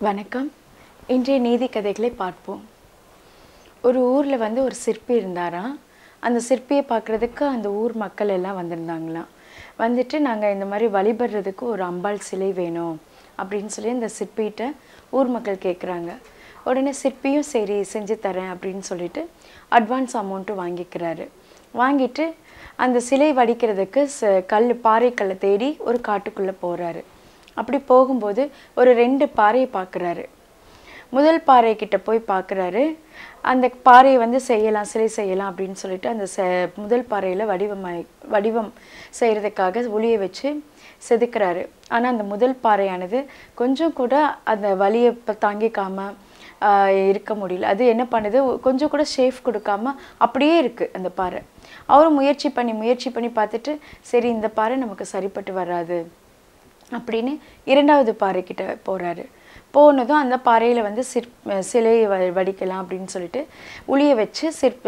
வணக்கம். இன்றைய நீதி கதைகளை பார்ப்போம். ஒரு ஊர்ல ஒரு சிற்பி இருந்தாராம். அந்த சிற்பியை பார்க்கறதுக்கு அந்த ஊர் மக்கள் எல்லாம் வந்திருந்தாங்களாம். வந்துட்டு நாங்க இந்த மாதிரி வழிபடுறதுக்கு ஒரு அம்பாள் சிலை வேணும் அப்படின்னு சொல்லி இந்த சிற்பிகிட்ட ஊர் மக்கள் கேட்குறாங்க. உடனே சிற்பியும் சரி செஞ்சு தரேன் அப்படின்னு சொல்லிட்டு அட்வான்ஸ் அமௌண்ட்டு வாங்கிக்கிறாரு. வாங்கிட்டு அந்த சிலை வடிக்கிறதுக்கு பாறைக்கல்லை தேடி ஒரு காட்டுக்குள்ளே போகிறாரு. அப்படி போகும்போது ஒரு 2 பாறையை பார்க்குறாரு. முதல் பாறை கிட்ட போய் பார்க்குறாரு. அந்த பாறையை சிலை செய்யலாம் அப்படின்னு சொல்லிட்டு அந்த முதல் பாறையில் வடிவம் செய்கிறதுக்காக உளியை வச்சு செதுக்கிறாரு. ஆனால் அந்த முதல் பாறையானது கொஞ்சம் கூட அந்த வலியை தாங்கிக்காமல் இருக்க முடியல. அது என்ன பண்ணுது, கொஞ்சம் கூட ஷேஃப் கொடுக்காம அப்படியே இருக்குது அந்த பாறை. அவரும் முயற்சி பண்ணி பார்த்துட்டு சரி இந்த பாறை நமக்கு சரிப்பட்டு வராது அப்படின்னு 2வது பாறைக்கிட்ட போகிறாரு. போனதும் அந்த பாறையில் சிலையை வடிக்கலாம் அப்படின்னு சொல்லிட்டு உளியை வச்சு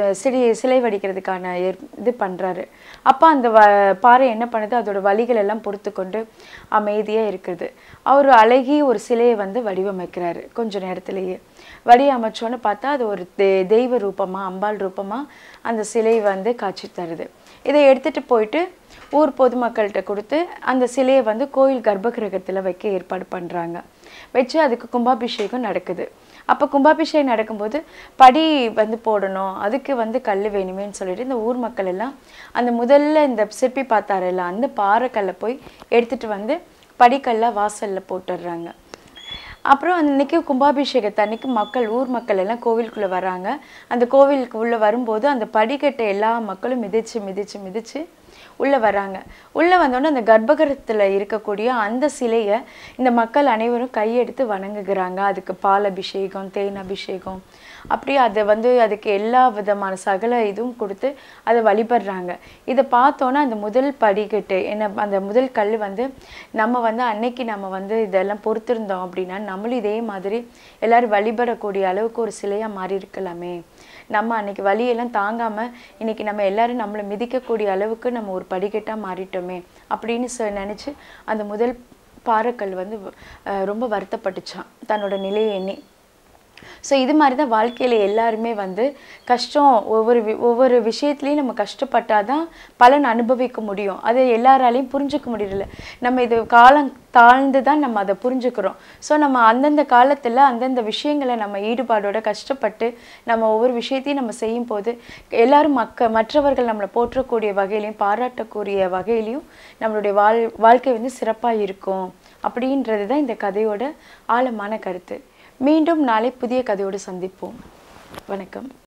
சிலை வடிக்கிறதுக்கான இது பண்ணுறாரு. அப்போ அந்த பாறை என்ன பண்ணுது, அதோட வலிகள் எல்லாம் பொறுத்து கொண்டு அமைதியாக இருக்குது. அவர் அழகி ஒரு சிலையை வடிவமைக்கிறாரு. கொஞ்சம் நேரத்திலேயே வடிவமைச்சோன்னு பார்த்தா அது ஒரு தெய்வ ரூபமாக, அம்பாள் ரூபமாக அந்த சிலை காட்சி தருது. இதை எடுத்துகிட்டு போயிட்டு ஊர் பொதுமக்கள்கிட்ட கொடுத்து அந்த சிலையை கோயில் கர்ப்பகிரகத்தில் வைக்க ஏற்பாடு பண்ணுறாங்க. வச்சு அதுக்கு கும்பாபிஷேகம் நடக்குது. அப்போ கும்பாபிஷேகம் நடக்கும்போது படி போடணும், அதுக்கு கல் வேணுமேன்னு சொல்லிட்டு இந்த ஊர் மக்கள் எல்லாம் அந்த முதல்ல இந்த சிற்பி பார்த்தாரில்ல அந்த பாறைக்கல்லை போய் எடுத்துகிட்டு படிக்கல்லாம் வாசலில் போட்டுடுறாங்க. அப்புறம் அன்றைக்கி கும்பாபிஷேகத்தன்னைக்கு ஊர் மக்கள் எல்லாம் கோவிலுக்குள்ளே வராங்க. அந்த கோவிலுக்கு உள்ளே வரும்போது அந்த படிக்கட்டை எல்லா மக்களும் மிதித்து உள்ளே வராங்க. உள்ளே வந்தோடனே அந்த கர்ப்பகிரகத்தில் இருக்கக்கூடிய அந்த சிலையை இந்த மக்கள் அனைவரும் கையெடுத்து வணங்குகிறாங்க. அதுக்கு பால் அபிஷேகம், தேன் அபிஷேகம், அப்படி அதை அதுக்கு எல்லா விதமான சகல இதுவும் கொடுத்து அதை வழிபடுறாங்க. இதை பார்த்தோன்னா அந்த முதல் படிக்கட்டு அந்த முதல் கல் நம்ம அன்னைக்கு நம்ம இதெல்லாம் பொறுத்திருந்தோம் அப்படின்னா நம்மளும் இதே மாதிரி எல்லாரும் வழிபடக்கூடிய அளவுக்கு ஒரு சிலையாக மாறி இருக்கலாமே. நம்ம அன்னைக்கு வலியெல்லாம் தாங்காமல் இன்னைக்கு நம்ம எல்லாரும் நம்மளை மிதிக்கக்கூடிய அளவுக்கு நம்ம ஒரு படிக்கட்டாக மாறிட்டோமே அப்படின்னு நினச்சி அந்த முதல் பாறைக்கல் ரொம்ப வருத்தப்பட்டுச்சான் தன்னோட நிலையை எண்ணி. ஸோ இது மாதிரி தான் வாழ்க்கையில் எல்லாருமே கஷ்டம், ஒவ்வொரு விஷயத்துலையும் நம்ம கஷ்டப்பட்டால் தான் பலன் அனுபவிக்க முடியும். அதை எல்லாராலையும் புரிஞ்சுக்க முடியல. நம்ம இது காலம் தாழ்ந்து தான் நம்ம அதை புரிஞ்சுக்கிறோம். ஸோ நம்ம அந்தந்த காலத்தில் அந்தந்த விஷயங்களை நம்ம ஈடுபாடோட கஷ்டப்பட்டு நம்ம ஒவ்வொரு விஷயத்தையும் நம்ம செய்யும் போது எல்லாரும் மற்றவர்கள் நம்மளை போற்றக்கூடிய வகையிலையும் பாராட்டக்கூடிய வகையிலையும் நம்மளுடைய வாழ்க்கை சிறப்பாக இருக்கும் அப்படின்றது தான் இந்த கதையோட ஆழமான கருத்து. மீண்டும் நாளை புதிய கதையோடு சந்திப்போம். வணக்கம்.